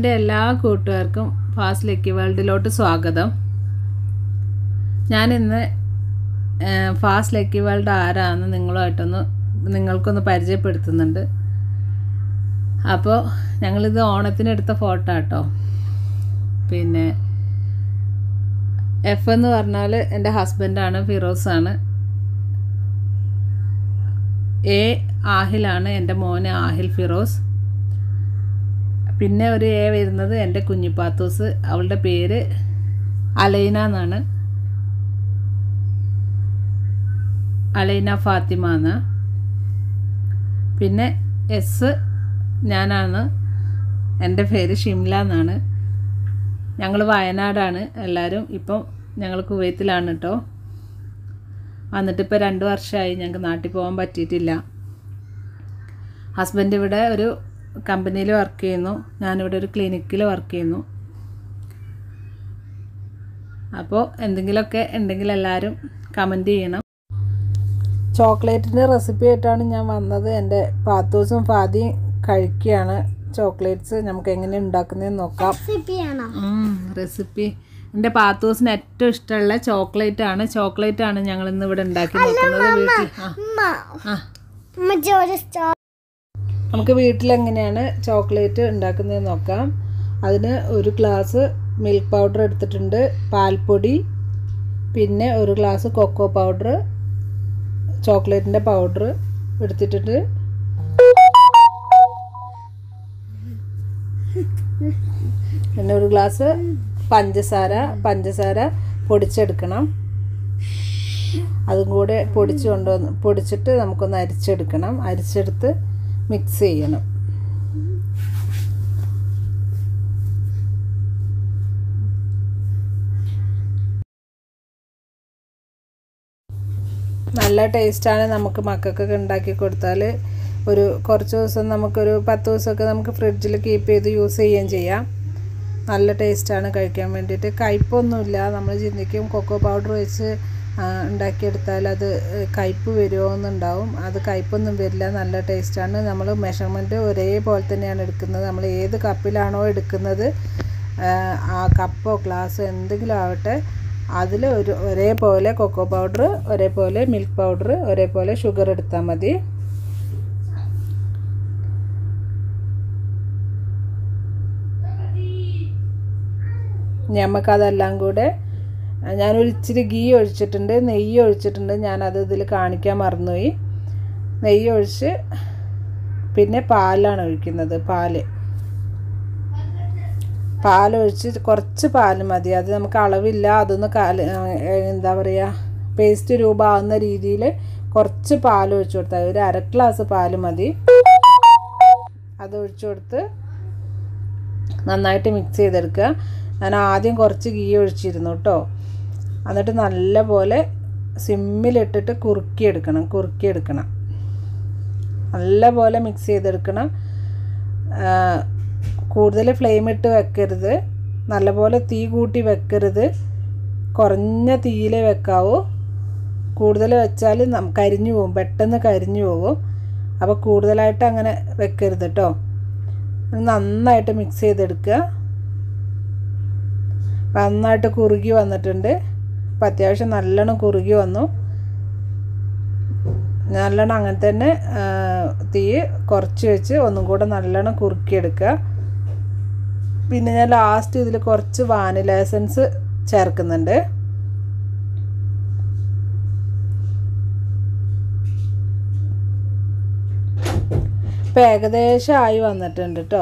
എൻ്റെ എല്ലാ കൂട്ടുകാർക്കും ഫാസ് ലക്കി വേൾഡിലോട്ട് സ്വാഗതം. ഞാനിന്ന് ഫാസ് ലക്കി വേൾഡ് ആരാണെന്ന് നിങ്ങൾക്കൊന്ന് പരിചയപ്പെടുത്തുന്നുണ്ട്. അപ്പോൾ ഞങ്ങളിത് ഓണത്തിനെടുത്ത ഫോട്ടോ കേട്ടോ. പിന്നെ എഫ് എന്ന് പറഞ്ഞാൽ എൻ്റെ ഹസ്ബൻഡാണ്, ഫിറോസാണ്. എ ആഹിലാണ്, എൻ്റെ മോന് ആഹിൽ ഫിറോസ്. പിന്നെ ഒരു എ വരുന്നത് എൻ്റെ കുഞ്ഞിപ്പാത്തൂസ്, അവളുടെ പേര് അലൈന എന്നാണ്, അലൈന ഫാത്തിമ എന്ന്. പിന്നെ എസ് ഞാനാണ്, എൻ്റെ പേര് ഷിംല എന്നാണ്. ഞങ്ങൾ വയനാടാണ് എല്ലാവരും. ഇപ്പം ഞങ്ങൾ കുവൈത്തിലാണ് കേട്ടോ. വന്നിട്ടിപ്പോൾ 2 വർഷമായി. ഞങ്ങൾക്ക് നാട്ടിൽ പോകാൻ പറ്റിയിട്ടില്ല. ഹസ്ബൻഡ് ഇവിടെ ഒരു കമ്പനിയിൽ വർക്ക് ചെയ്യുന്നു, ഞാനിവിടെ ഒരു ക്ലിനിക്കിൽ വർക്ക് ചെയ്യുന്നു. അപ്പോൾ എന്തെങ്കിലുമൊക്കെ ഉണ്ടെങ്കിൽ എല്ലാവരും കമൻറ്റ് ചെയ്യണം. ചോക്ലേറ്റിൻ്റെ റെസിപ്പി ആയിട്ടാണ് ഞാൻ വന്നത്. എൻ്റെ പാത്തൂസും ഫാദിയും കഴിക്കുകയാണ് ചോക്ലേറ്റ്സ്. നമുക്ക് എങ്ങനെ ഉണ്ടാക്കുന്നതെന്ന് നോക്കാം. റെസിപ്പി എൻ്റെ പാത്തൂസിന് ഏറ്റവും ഇഷ്ടമുള്ള ചോക്ലേറ്റാണ് ഞങ്ങൾ ഇന്ന് ഇവിടെ ഉണ്ടാക്കി നോക്കുന്നത് വീട്ടിൽ. നമുക്ക് വീട്ടിലെങ്ങനെയാണ് ചോക്ലേറ്റ് ഉണ്ടാക്കുന്നതെന്ന് നോക്കാം. അതിന് 1 ഗ്ലാസ് മിൽക്ക് പൗഡർ എടുത്തിട്ടുണ്ട്, പാൽപ്പൊടി, പിന്നെ 1 ഗ്ലാസ് കൊക്കോ പൗഡർ, ചോക്ലേറ്റിൻ്റെ പൗഡർ എടുത്തിട്ടുണ്ട്. പിന്നെ 1 ഗ്ലാസ് പഞ്ചസാര പൊടിച്ചെടുക്കണം. അതും കൂടെ പൊടിച്ചിട്ട് നമുക്കൊന്ന് അരിച്ചെടുക്കണം. അരിച്ചെടുത്ത് മിക്സ് ചെയ്യണം. നല്ല ടേസ്റ്റാണ്. നമുക്ക് മക്കൾക്കൊക്കെ ഉണ്ടാക്കി കൊടുത്താൽ കുറച്ച് ദിവസം, നമുക്കൊരു 10 ദിവസമൊക്കെ നമുക്ക് ഫ്രിഡ്ജിൽ കീപ്പ് ചെയ്ത് യൂസ് ചെയ്യുകയും ചെയ്യാം. നല്ല ടേസ്റ്റാണ് കഴിക്കാൻ വേണ്ടിയിട്ട്. കയ്പൊന്നുമില്ല. നമ്മൾ ചിന്തിക്കും കൊക്കോ പൗഡർ വെച്ച് ഉണ്ടാക്കിയെടുത്താൽ അത് കയ്പ് വരുമോ എന്നുണ്ടാവും. അത് കയ്പൊന്നും വരില്ല, നല്ല ടേസ്റ്റാണ്. നമ്മൾ മെഷർമെൻറ്റ് ഒരേപോലെ തന്നെയാണ് എടുക്കുന്നത്. നമ്മൾ ഏത് കപ്പിലാണോ എടുക്കുന്നത്, ആ കപ്പോ ഗ്ലാസ്സോ എന്തെങ്കിലും ആവട്ടെ, അതിൽ ഒരേപോലെ കൊക്കോ പൗഡർ, ഒരേപോലെ മിൽക്ക് പൗഡർ, ഒരേപോലെ ഷുഗർ എടുത്താൽ മതി. നമുക്കതെല്ലാം കൂടെ ഞാനൊരു ഇച്ചിരി ഗീ ഒഴിച്ചിട്ടുണ്ട്, നെയ്യ് ഒഴിച്ചിട്ടുണ്ട്. ഞാനത് ഇതിൽ കാണിക്കാൻ മറന്നുപോയി. നെയ്യ് ഒഴിച്ച് പിന്നെ പാലാണ് ഒഴിക്കുന്നത്. പാലൊഴിച്ച് കുറച്ച് പാൽ മതി. അത് നമുക്ക് അളവില്ല. അതൊന്ന് എന്താ പറയുക, പേസ്റ്റ് രൂപമാകുന്ന രീതിയിൽ കുറച്ച് പാൽ ഒഴിച്ചു കൊടുത്താൽ, ഒരു 1/2 ഗ്ലാസ് പാൽ മതി. അത് ഒഴിച്ചു കൊടുത്ത് നന്നായിട്ട് മിക്സ് ചെയ്തെടുക്കുക. ഞാൻ ആദ്യം കുറച്ച് ഗീ ഒഴിച്ചിരുന്നു കേട്ടോ. എന്നിട്ട് നല്ലപോലെ സിമ്മിലിട്ടിട്ട് കുറുക്കിയെടുക്കണം. നല്ലപോലെ മിക്സ് ചെയ്തെടുക്കണം. കൂടുതൽ ഫ്ലെയിം ഇട്ട് വെക്കരുത്, നല്ലപോലെ തീ കൂട്ടി വെക്കരുത്. കുറഞ്ഞ തീയിലേ വെക്കാവൂ. കൂടുതൽ വെച്ചാൽ കരിഞ്ഞു പോകും, പെട്ടെന്ന് കരിഞ്ഞു പോകും. അപ്പോൾ കൂടുതലായിട്ട് അങ്ങനെ വെക്കരുത് കേട്ടോ. നന്നായിട്ട് മിക്സ് ചെയ്തെടുക്കുക. നന്നായിട്ട് കുറുകി വന്നിട്ടുണ്ട്. അപ്പം അത്യാവശ്യം നല്ലോണം കുറുകി വന്നു. നല്ലോണം അങ്ങനെ തന്നെ തീ കുറച്ച് വെച്ച് ഒന്നും കൂടെ നല്ലോണം കുറുക്കിയെടുക്കുക. പിന്നെ ഞാൻ ലാസ്റ്റ് ഇതിൽ കുറച്ച് വാനില എസൻസ് ചേർക്കുന്നുണ്ട്. ഇപ്പം ഏകദേശം ആയി വന്നിട്ടുണ്ട് കേട്ടോ.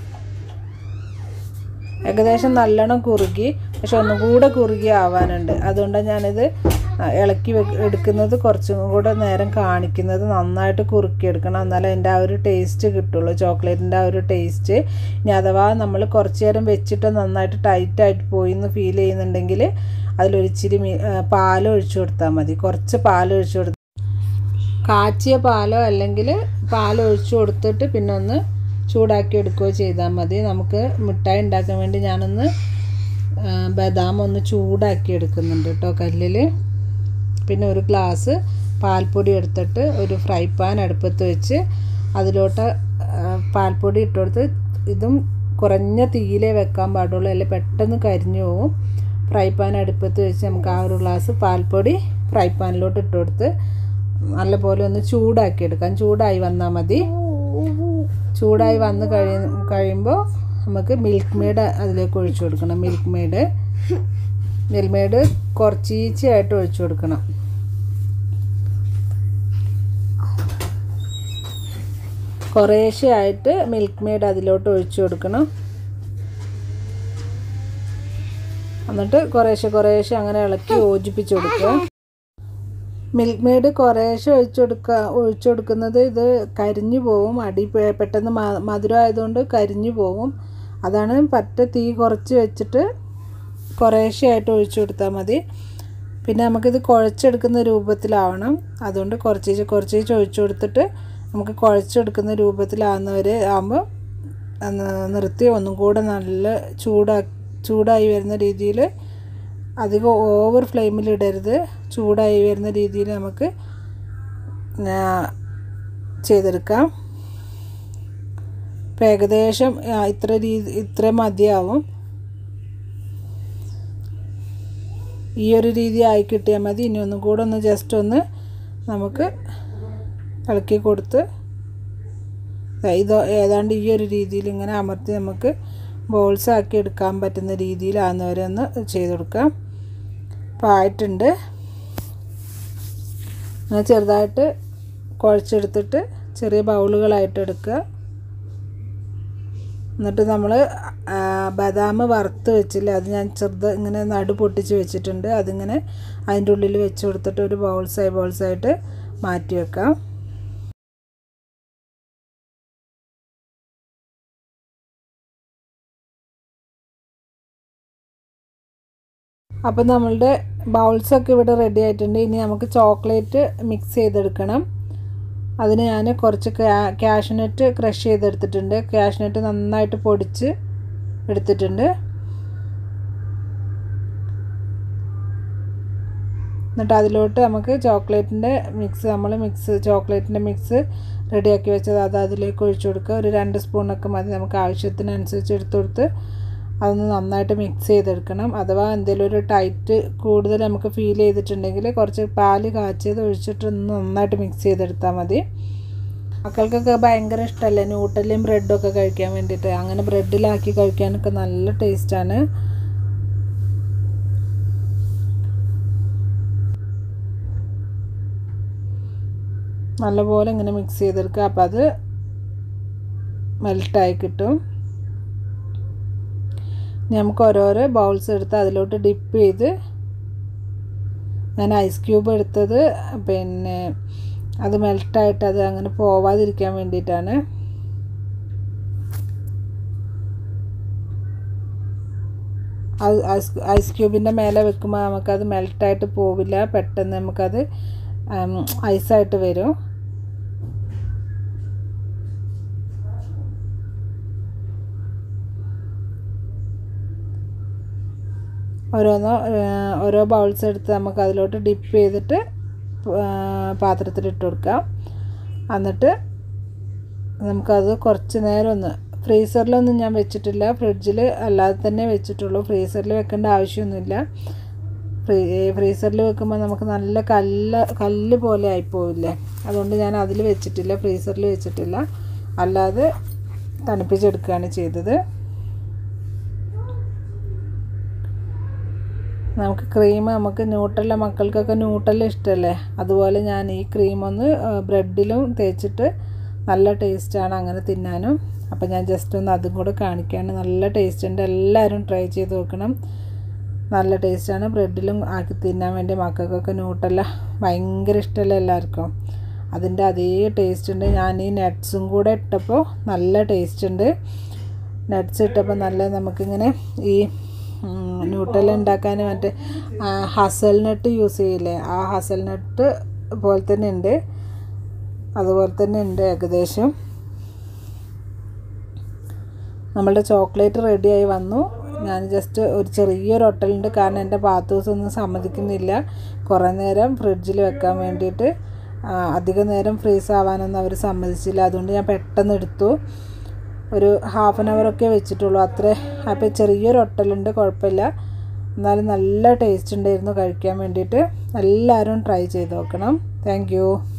ഏകദേശം നല്ലോണം കുറുകി, പക്ഷെ ഒന്നും കൂടെ കുറുകി ആവാനുണ്ട്. അതുകൊണ്ടാണ് ഞാനിത് ഇളക്കി എടുക്കുന്നത്, കുറച്ചും കൂടെ നേരം കാണിക്കുന്നത്. നന്നായിട്ട് കുറുക്കിയെടുക്കണം, എന്നാലേ അതിൻ്റെ ആ ഒരു ടേസ്റ്റ് കിട്ടുള്ളൂ, ചോക്ലേറ്റിൻ്റെ ആ ഒരു ടേസ്റ്റ്. ഇനി അഥവാ നമ്മൾ കുറച്ച് നേരം വെച്ചിട്ട് നന്നായിട്ട് ടൈറ്റായിട്ട് പോയി എന്ന് ഫീൽ ചെയ്യുന്നുണ്ടെങ്കിൽ അതിലൊരിച്ചിരി പാൽ ഒഴിച്ചു കൊടുത്താൽ മതി. കുറച്ച് പാൽ ഒഴിച്ചു കൊടുത്ത്, കാച്ചിയ പാലോ അല്ലെങ്കിൽ പാൽ ഒഴിച്ചു കൊടുത്തിട്ട് പിന്നെ ഒന്ന് ചൂടാക്കി എടുക്കുകയോ ചെയ്താൽ മതി. നമുക്ക് മിഠായി ഉണ്ടാക്കാൻ വേണ്ടി ഞാനൊന്ന് ബദാം ഒന്ന് ചൂടാക്കി എടുക്കുന്നുണ്ട് കേട്ടോ കല്ലിൽ. പിന്നെ 1 ഗ്ലാസ് പാൽപ്പൊടി എടുത്തിട്ട് ഒരു ഫ്രൈ പാൻ അടുപ്പത്ത് വെച്ച് അതിലോട്ട് പാൽപ്പൊടി ഇട്ട് കൊടുത്ത് ഇതും കുറഞ്ഞ തീയിലേ വെക്കാൻ പാടുള്ളൂ, അല്ലെങ്കിൽ പെട്ടെന്ന് കരിഞ്ഞു പോകും. ഫ്രൈ പാൻ അടുപ്പത്ത് വെച്ച് നമുക്ക് ആ ഒരു ഗ്ലാസ് പാൽപ്പൊടി ഫ്രൈ പാനിലോട്ട് ഇട്ട് കൊടുത്ത് നല്ലപോലെ ഒന്ന് ചൂടാക്കി എടുക്കാം. ചൂടായി വന്നാൽ മതി. ചൂടായി വന്ന് കഴിയുമ്പോൾ നമുക്ക് മിൽക്ക് മെയ്ഡ് അതിലേക്ക് ഒഴിച്ചു കൊടുക്കണം. മിൽക്ക് മെയ്ഡ് കുറച്ചീച്ചയായിട്ട് ഒഴിച്ചു കൊടുക്കണം. കുറേശ്ശെയായിട്ട് മിൽക്ക് മെയ്ഡ് അതിലോട്ട് ഒഴിച്ചു കൊടുക്കണം. എന്നിട്ട് കുറേശ്ശെ അങ്ങനെ ഇളക്കി യോജിപ്പിച്ച് കൊടുക്കുക. മിൽക്ക് മെയ്ഡ് കുറേശ്ശെ ഒഴിച്ചു കൊടുക്കുന്നത് ഇത് കരിഞ്ഞു പോകും. അടി പെട്ടെന്ന് മധുരം ആയതുകൊണ്ട് കരിഞ്ഞു പോകും. അതാണ് തീ കുറച്ച് വെച്ചിട്ട് കുറേശ്ശെയായിട്ട് ഒഴിച്ചു കൊടുത്താൽ മതി. പിന്നെ നമുക്കിത് കുഴച്ചെടുക്കുന്ന രൂപത്തിലാവണം. അതുകൊണ്ട് കുറച്ചേച്ച് ഒഴിച്ചു കൊടുത്തിട്ട് നമുക്ക് കുഴച്ചെടുക്കുന്ന രൂപത്തിലാവുന്നവരെ ആകുമ്പോൾ നിർത്തി ഒന്നും കൂടെ നല്ല ചൂടായി വരുന്ന രീതിയിൽ, അധികം ഓവർ ഫ്ലെയിമിലിടരുത്, ചൂടായി വരുന്ന രീതിയിൽ നമുക്ക് ചെയ്തെടുക്കാം. ഇപ്പം ഏകദേശം ഇത്ര മതിയാവും. ഈ ഒരു രീതി ആയി കിട്ടിയാൽ മതി. ഇനി ഒന്നും കൂടെ ജസ്റ്റ് ഒന്ന് നമുക്ക് ഇളക്കി കൊടുത്ത് ഇത് ഏതാണ്ട് ഈ ഒരു രീതിയിൽ ഇങ്ങനെ അമർത്തി നമുക്ക് ബോൾസ് ആക്കി എടുക്കാൻ പറ്റുന്ന രീതിയിലാകുന്നവരെ ഒന്ന് ചെയ്ത് കൊടുക്കാം. അപ്പോൾ ആയിട്ടുണ്ട്. അങ്ങനെ ചെറുതായിട്ട് കുഴച്ചെടുത്തിട്ട് ചെറിയ ബൗളുകളായിട്ട് എടുക്കുക. എന്നിട്ട് നമ്മൾ ബദാം വറുത്ത് വെച്ചില്ല, അത് ഞാൻ ഇങ്ങനെ നടു പൊട്ടിച്ച് വെച്ചിട്ടുണ്ട്. അതിങ്ങനെ അതിൻ്റെ ഉള്ളിൽ വെച്ച് കൊടുത്തിട്ട് ഒരു ബോൾസായിട്ട് മാറ്റി വെക്കാം. അപ്പോൾ നമ്മളുടെ ബൗൾസൊക്കെ ഇവിടെ റെഡി ആയിട്ടുണ്ട്. ഇനി നമുക്ക് ചോക്ലേറ്റ് മിക്സ് ചെയ്തെടുക്കണം. അതിന് ഞാൻ കുറച്ച് കാഷ്നട്ട് ക്രഷ് ചെയ്തെടുത്തിട്ടുണ്ട്. കാഷ്നട്ട് നന്നായിട്ട് പൊടിച്ച് എടുത്തിട്ടുണ്ട്. എന്നിട്ട് അതിലോട്ട് നമുക്ക് ചോക്ലേറ്റിൻ്റെ മിക്സ് റെഡിയാക്കി വെച്ചത് അതിലേക്ക് ഒഴിച്ചു കൊടുക്കുക. ഒരു 2 സ്പൂണൊക്കെ മതി. നമുക്ക് ആവശ്യത്തിനനുസരിച്ച് എടുത്തു കൊടുത്ത് അതൊന്ന് നന്നായിട്ട് മിക്സ് ചെയ്തെടുക്കണം. അഥവാ എന്തെങ്കിലും ഒരു ടൈറ്റ് കൂടുതൽ നമുക്ക് ഫീൽ ചെയ്തിട്ടുണ്ടെങ്കിൽ കുറച്ച് പാല് കാച്ചിയത് ഒഴിച്ചിട്ട് നന്നായിട്ട് മിക്സ് ചെയ്തെടുത്താൽ മതി. മക്കൾക്കൊക്കെ ഭയങ്കര ഇഷ്ടമല്ലേ ന്യൂട്ടലും ബ്രെഡും ഒക്കെ കഴിക്കാൻ വേണ്ടിയിട്ട്. അങ്ങനെ ബ്രെഡിലാക്കി കഴിക്കാനൊക്കെ നല്ല ടേസ്റ്റാണ്. നല്ലപോലെ ഇങ്ങനെ മിക്സ് ചെയ്തെടുക്കുക. അപ്പോൾ അത് മെൽട്ടായി കിട്ടും. നമുക്ക് ഓരോരോ ബൗൾസ് എടുത്ത് അതിലോട്ട് ഡിപ്പ് ചെയ്ത്, ഞാൻ ഐസ് ക്യൂബ് എടുത്തത് പിന്നെ അത് മെൽട്ടായിട്ട് അത് അങ്ങനെ പോവാതിരിക്കാൻ വേണ്ടിയിട്ടാണ്. ഐസ് ക്യൂബിൻ്റെ മേലെ വെക്കുമ്പോൾ നമുക്കത് മെൽട്ടായിട്ട് പോവില്ല, പെട്ടെന്ന് നമുക്കത് ഐസായിട്ട് വരും. ഓരോ ബൗൾസ് എടുത്ത് നമുക്ക് അതിലോട്ട് ഡിപ്പ് ചെയ്തിട്ട് പാത്രത്തിലിട്ട് കൊടുക്കാം. എന്നിട്ട് നമുക്കത് കുറച്ച് നേരം ഫ്രീസറിലൊന്നും ഞാൻ വെച്ചിട്ടില്ല, ഫ്രിഡ്ജിൽ അല്ലാതെ തന്നെ വെച്ചിട്ടുള്ളൂ. ഫ്രീസറിൽ വെക്കേണ്ട ആവശ്യമൊന്നുമില്ല. ഫ്രീസറിൽ വെക്കുമ്പോൾ നമുക്ക് നല്ല കല്ല് പോലെ ആയിപ്പോവില്ലേ, അതുകൊണ്ട് ഞാൻ അതിൽ വെച്ചിട്ടില്ല, ഫ്രീസറിൽ വെച്ചിട്ടില്ല. അല്ലാതെ തണുപ്പിച്ചെടുക്കുകയാണ് ചെയ്തത്. നമുക്ക് ന്യൂട്ടല്ല, മക്കൾക്കൊക്കെ ന്യൂട്ടല്ല ഇഷ്ടമല്ലേ, അതുപോലെ ഞാൻ ഈ ക്രീമൊന്ന് ബ്രെഡിലും തേച്ചിട്ട് നല്ല ടേസ്റ്റാണ് അങ്ങനെ തിന്നാനും. അപ്പോൾ ഞാൻ ജസ്റ്റ് ഒന്ന് അതും കൂടെ കാണിക്കുകയാണ്. നല്ല ടേസ്റ്റ് ഉണ്ട്, എല്ലാവരും ട്രൈ ചെയ്ത് നോക്കണം. നല്ല ടേസ്റ്റാണ്. ബ്രെഡിലും ആക്കി തിന്നാൻ വേണ്ടി മക്കൾക്കൊക്കെ ന്യൂട്ടല്ല ഭയങ്കര ഇഷ്ടമല്ല എല്ലാവർക്കും. അതിൻ്റെ അതേ ടേസ്റ്റ് ഉണ്ട്. ഞാൻ ഈ നട്ട്സും കൂടെ ഇട്ടപ്പോൾ നല്ല ടേസ്റ്റ് ഉണ്ട്. നട്ട്സ് ഇട്ടപ്പോൾ നല്ല നമുക്കിങ്ങനെ ഈ ന്യൂട്ടല്ല ഉണ്ടാക്കാൻ മറ്റേ ഹസൽനട്ട് യൂസ് ചെയ്യില്ലേ, ആ ഹസൽനട്ട് പോലെ തന്നെ ഉണ്ട്, അതുപോലെ തന്നെ ഉണ്ട് ഏകദേശം. നമ്മളുടെ ചോക്ലേറ്റ് റെഡിയായി വന്നു. ഞാൻ ജസ്റ്റ് ഒരു ചെറിയൊരു ഒട്ടലുണ്ട്, കാരണം എൻ്റെ പാത്തൂസൊന്നും സമ്മതിക്കുന്നില്ല കുറേ നേരം ഫ്രിഡ്ജിൽ വെക്കാൻ വേണ്ടിയിട്ട്. അധികം നേരം ഫ്രീസ് ആവാനൊന്നും അവർ സമ്മതിച്ചില്ല. അതുകൊണ്ട് ഞാൻ പെട്ടെന്ന് എടുത്തു. ഒരു ഹാഫ് ആൻ അവറൊക്കെ വെച്ചിട്ടുള്ളൂ അത്ര. അപ്പോൾ ചെറിയൊരു ഒട്ടലുണ്ട്, കുഴപ്പമില്ല. എന്നാലും നല്ല ടേസ്റ്റ് ഉണ്ടായിരുന്നു കഴിക്കാൻ വേണ്ടിയിട്ട്. എല്ലാവരും ട്രൈ ചെയ്ത് നോക്കണം. താങ്ക്